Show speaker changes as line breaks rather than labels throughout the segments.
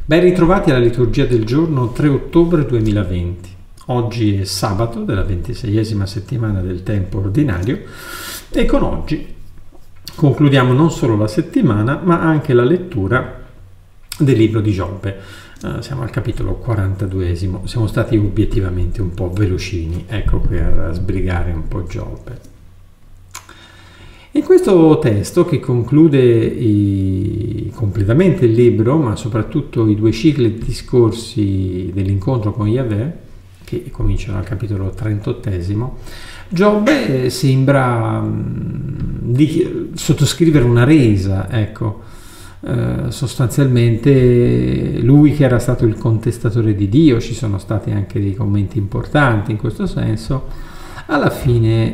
Ben ritrovati alla liturgia del giorno 3 ottobre 2020. Oggi è sabato della 26esima settimana del tempo ordinario e con oggi concludiamo non solo la settimana ma anche la lettura del libro di Giobbe. Siamo al capitolo 42esimo, siamo stati obiettivamente un po' velocini, ecco, per sbrigare un po' Giobbe. In questo testo, che conclude completamente il libro, ma soprattutto i due cicli di discorsi dell'incontro con Yahweh, che cominciano al capitolo 38esimo, Giobbe sembra di sottoscrivere una resa, ecco. Sostanzialmente lui che era stato il contestatore di Dio, ci sono stati anche dei commenti importanti in questo senso, alla fine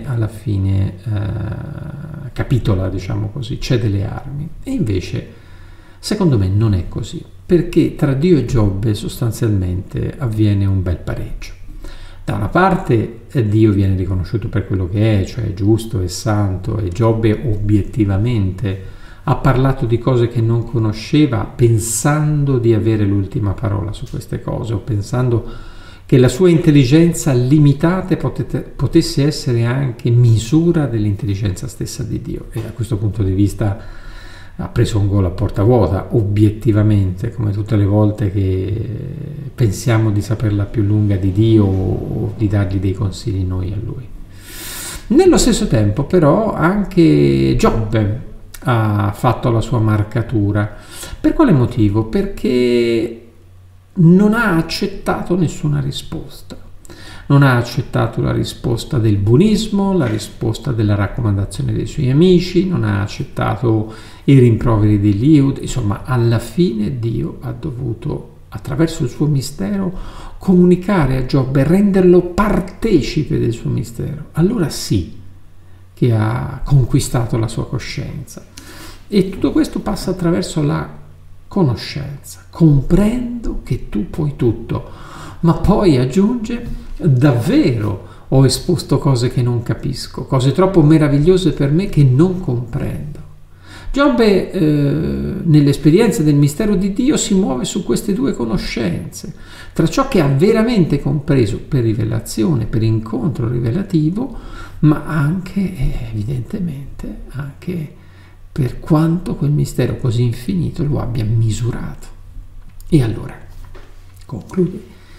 capitola, diciamo così, cede le armi. E invece secondo me non è così, perché tra Dio e Giobbe sostanzialmente avviene un bel pareggio. Da una parte Dio viene riconosciuto per quello che è, cioè giusto e santo, e Giobbe obiettivamente ha parlato di cose che non conosceva pensando di avere l'ultima parola su queste cose, o pensando che la sua intelligenza limitata potesse essere anche misura dell'intelligenza stessa di Dio. E a questo punto di vista ha preso un gol a porta vuota, obiettivamente, come tutte le volte che pensiamo di saperla più lunga di Dio o di dargli dei consigli noi a Lui. Nello stesso tempo però anche Giobbe ha fatto la sua marcatura. Per quale motivo? Perché non ha accettato nessuna risposta. Non ha accettato la risposta del buonismo, la risposta della raccomandazione dei suoi amici, non ha accettato i rimproveri di Eliud. Insomma, alla fine Dio ha dovuto, attraverso il suo mistero, comunicare a Giobbe, renderlo partecipe del suo mistero. Allora sì che ha conquistato la sua coscienza. E tutto questo passa attraverso la conoscenza. Comprendo che tu puoi tutto, ma poi aggiunge: davvero ho esposto cose che non capisco, cose troppo meravigliose per me che non comprendo. Giobbe nell'esperienza del mistero di Dio si muove su queste due conoscenze, tra ciò che ha veramente compreso per rivelazione, per incontro rivelativo, ma anche evidentemente anche per quanto quel mistero così infinito lo abbia misurato. E allora conclude: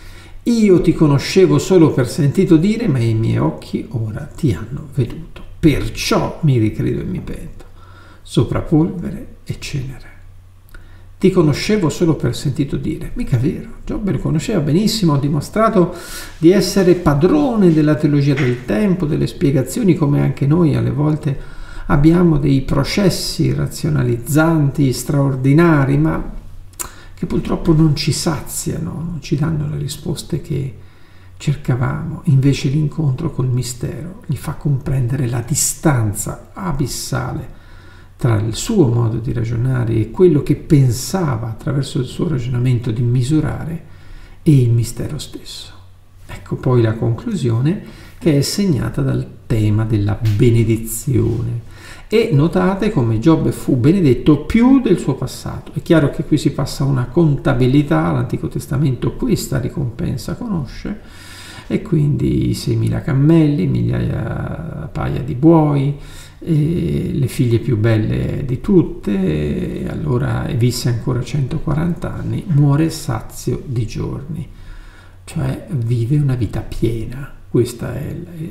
io ti conoscevo solo per sentito dire, ma i miei occhi ora ti hanno veduto, perciò mi ricredo e mi pento sopra polvere e cenere. Ti conoscevo solo per sentito dire. Mica vero, Giobbe lo conosceva benissimo, ha dimostrato di essere padrone della teologia del tempo, delle spiegazioni, come anche noi alle volte abbiamo dei processi razionalizzanti straordinari, ma che purtroppo non ci saziano, non ci danno le risposte che cercavamo. Invece l'incontro col mistero gli fa comprendere la distanza abissale tra il suo modo di ragionare e quello che pensava attraverso il suo ragionamento di misurare e il mistero stesso. Ecco poi la conclusione, che è segnata dal tema della benedizione. E notate come Giobbe fu benedetto più del suo passato. È chiaro che qui si passa una contabilità, l'Antico Testamento questa ricompensa conosce, e quindi 6.000 cammelli, migliaia paia di buoi, le figlie più belle di tutte, e allora visse ancora 140 anni, muore sazio di giorni, cioè vive una vita piena. Questo è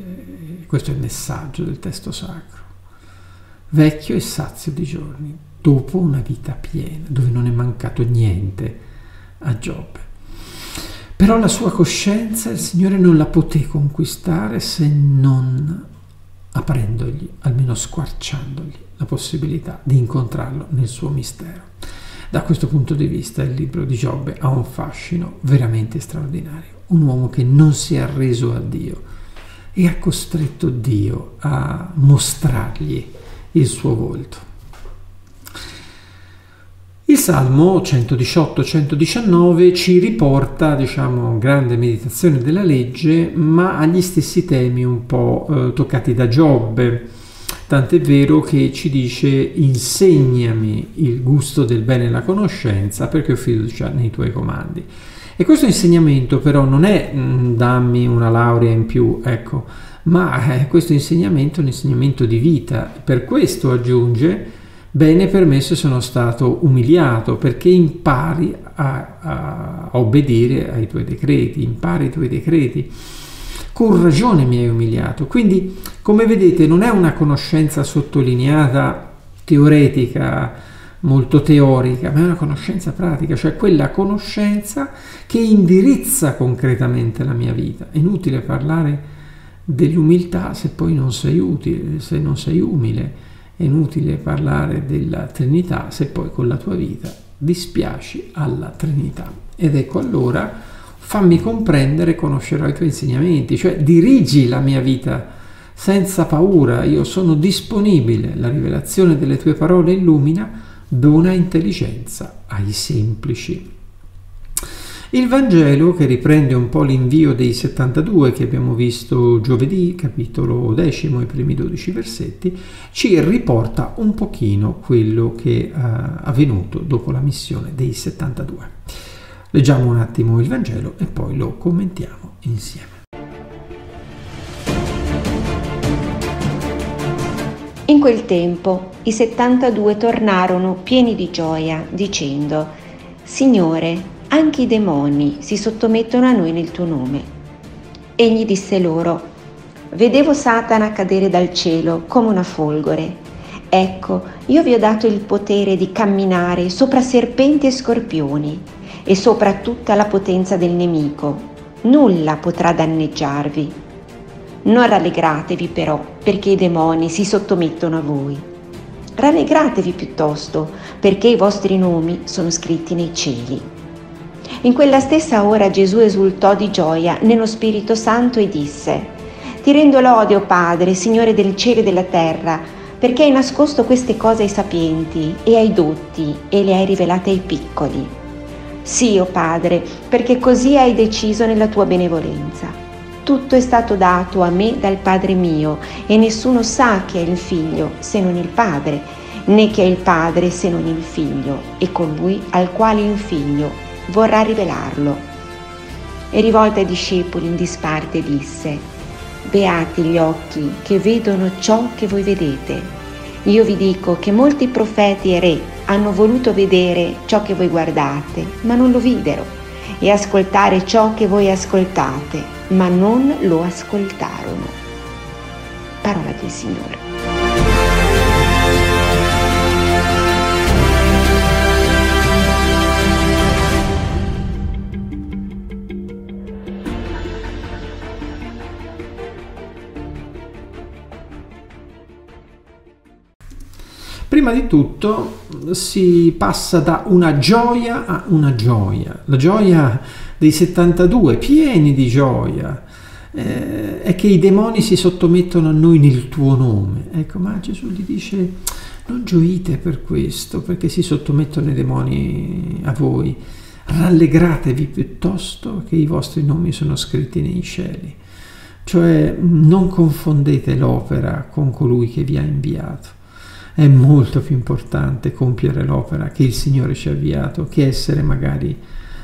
il messaggio del testo sacro. Vecchio e sazio di giorni, dopo una vita piena, dove non è mancato niente a Giobbe. Però la sua coscienza il Signore non la poté conquistare se non aprendogli, almeno squarciandogli, la possibilità di incontrarlo nel suo mistero. Da questo punto di vista il libro di Giobbe ha un fascino veramente straordinario. Un uomo che non si è arreso a Dio e ha costretto Dio a mostrargli il suo volto. Il Salmo 118-119 ci riporta, grande meditazione della legge, ma agli stessi temi un po' toccati da Giobbe. tant'è vero che ci dice: insegnami il gusto del bene e la conoscenza, perché ho fiducia nei tuoi comandi. E questo insegnamento però non è dammi una laurea in più, ecco, ma questo insegnamento è un insegnamento di vita. Per questo aggiunge: bene per me se sono stato umiliato, perché impari a obbedire ai tuoi decreti, impari i tuoi decreti. Con ragione mi hai umiliato. Quindi, come vedete, non è una conoscenza sottolineata teoretica, molto teorica, ma è una conoscenza pratica, cioè quella conoscenza che indirizza concretamente la mia vita. È inutile parlare dell'umiltà se poi non sei utile, se non sei umile. È inutile parlare della Trinità se poi con la tua vita dispiaci alla Trinità. Ed ecco allora: fammi comprendere e conoscerò i tuoi insegnamenti, cioè dirigi la mia vita senza paura, io sono disponibile, la rivelazione delle tue parole illumina, dona intelligenza ai semplici. Il Vangelo, che riprende un po' l'invio dei 72 che abbiamo visto giovedì, capitolo 10, i primi 12 versetti, ci riporta un pochino quello che è avvenuto dopo la missione dei 72. Leggiamo un attimo il Vangelo e poi lo commentiamo insieme.
In quel tempo i 72 tornarono pieni di gioia, dicendo: Signore, anche i demoni si sottomettono a noi nel tuo nome. Egli disse loro: Vedevo Satana cadere dal cielo come una folgore. Ecco, io vi ho dato il potere di camminare sopra serpenti e scorpioni e sopra tutta la potenza del nemico. Nulla potrà danneggiarvi. Non rallegratevi però perché i demoni si sottomettono a voi. Rallegratevi piuttosto perché i vostri nomi sono scritti nei cieli. In quella stessa ora Gesù esultò di gioia nello Spirito Santo e disse: Ti rendo lode, o Padre, Signore del cielo e della terra, perché hai nascosto queste cose ai sapienti e ai dotti e le hai rivelate ai piccoli. Sì, o Padre, perché così hai deciso nella tua benevolenza. Tutto è stato dato a me dal Padre mio, e nessuno sa che è il Figlio se non il Padre, né che è il Padre se non il Figlio, e colui al quale il Figlio vorrà rivelarlo. E rivolto ai discepoli in disparte disse: Beati gli occhi che vedono ciò che voi vedete. Io vi dico che molti profeti e re hanno voluto vedere ciò che voi guardate, ma non lo videro, e ascoltare ciò che voi ascoltate, ma non lo ascoltarono. Parola del Signore.
Prima di tutto si passa da una gioia a una gioia. La gioia dei 72, pieni di gioia, è che i demoni si sottomettono a noi nel tuo nome. Ecco, ma Gesù gli dice: non gioite per questo, perché si sottomettono i demoni a voi. Rallegratevi piuttosto che i vostri nomi sono scritti nei cieli. Cioè, non confondete l'opera con colui che vi ha inviato. È molto più importante compiere l'opera che il Signore ci ha avviato che essere magari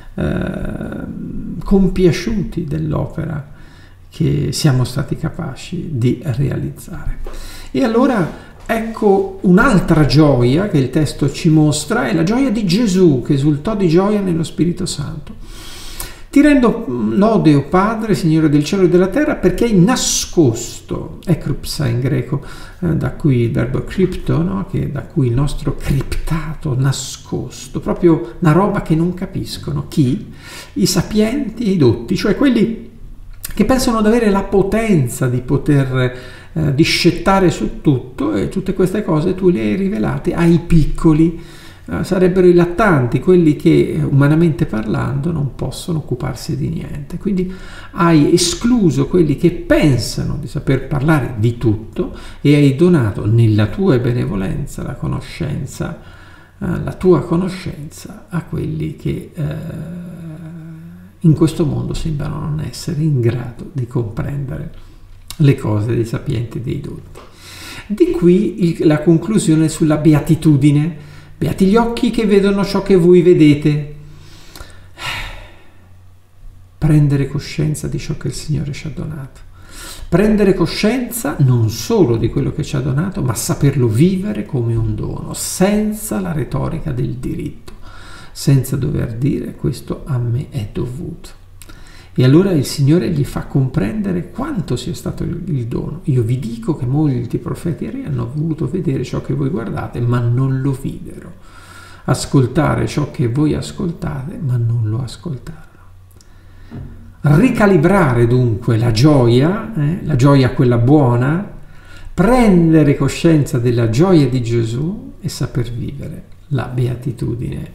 compiaciuti dell'opera che siamo stati capaci di realizzare. E allora ecco un'altra gioia che il testo ci mostra, è la gioia di Gesù, che esultò di gioia nello Spirito Santo. Ti rendo lode, o Padre, Signore del cielo e della terra, perché hai nascosto, ekrypsa in greco, da cui il verbo crypto, no? Che da cui il nostro criptato, nascosto, proprio una roba che non capiscono. Chi? I sapienti e i dotti, cioè quelli che pensano di avere la potenza di poter discettare su tutto, e tutte queste cose tu le hai rivelate ai piccoli. Sarebbero i lattanti, quelli che umanamente parlando non possono occuparsi di niente. Quindi hai escluso quelli che pensano di saper parlare di tutto e hai donato nella tua benevolenza la conoscenza, la tua conoscenza a quelli che in questo mondo sembrano non essere in grado di comprendere le cose dei sapienti e dei dotti. Di qui la conclusione sulla beatitudine. Beati gli occhi che vedono ciò che voi vedete. Prendere coscienza di ciò che il Signore ci ha donato. Prendere coscienza non solo di quello che ci ha donato, ma saperlo vivere come un dono, senza la retorica del diritto, senza dover dire questo a me è dovuto. E allora il Signore gli fa comprendere quanto sia stato il dono. Io vi dico che molti profeti hanno voluto vedere ciò che voi guardate, ma non lo videro. Ascoltare ciò che voi ascoltate, ma non lo ascoltarono. Ricalibrare dunque la gioia quella buona, prendere coscienza della gioia di Gesù e saper vivere la beatitudine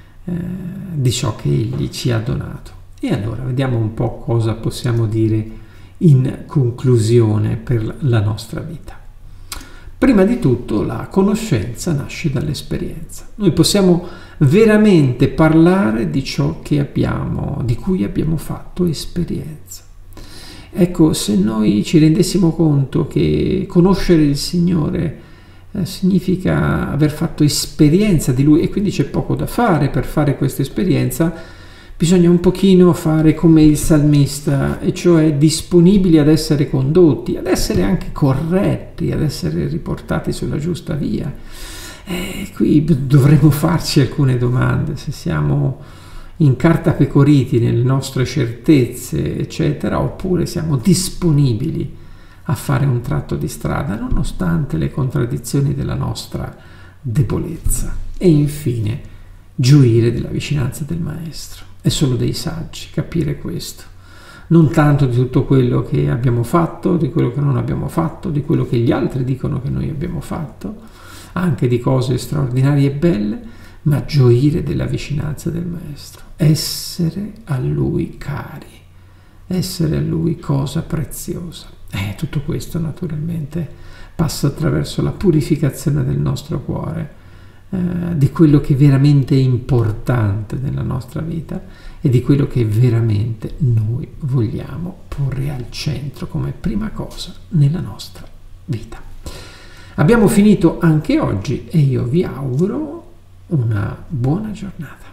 di ciò che Egli ci ha donato. E allora vediamo un po' cosa possiamo dire in conclusione per la nostra vita. Prima di tutto la conoscenza nasce dall'esperienza. Noi possiamo veramente parlare di ciò che abbiamo, di cui abbiamo fatto esperienza. Ecco, se noi ci rendessimo conto che conoscere il Signore significa aver fatto esperienza di Lui, e quindi c'è poco da fare per fare questa esperienza, bisogna un pochino fare come il salmista, e cioè disponibili ad essere condotti, ad essere anche corretti, ad essere riportati sulla giusta via. Qui dovremmo farci alcune domande, se siamo incartapecoriti nelle nostre certezze, eccetera, oppure siamo disponibili a fare un tratto di strada, nonostante le contraddizioni della nostra debolezza. E infine, gioire della vicinanza del Maestro. È solo dei saggi capire questo, non tanto di tutto quello che abbiamo fatto, di quello che non abbiamo fatto, di quello che gli altri dicono che noi abbiamo fatto, anche di cose straordinarie e belle, ma gioire della vicinanza del Maestro, essere a Lui cari, essere a Lui cosa preziosa. Tutto questo naturalmente passa attraverso la purificazione del nostro cuore, di quello che è veramente importante nella nostra vita e di quello che veramente noi vogliamo porre al centro come prima cosa nella nostra vita. Abbiamo finito anche oggi e io vi auguro una buona giornata.